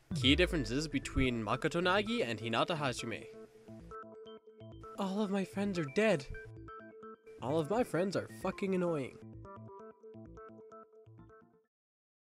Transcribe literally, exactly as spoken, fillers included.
Key differences between Makoto Naegi and Hinata Hajime. All of my friends are dead. All of my friends are fucking annoying.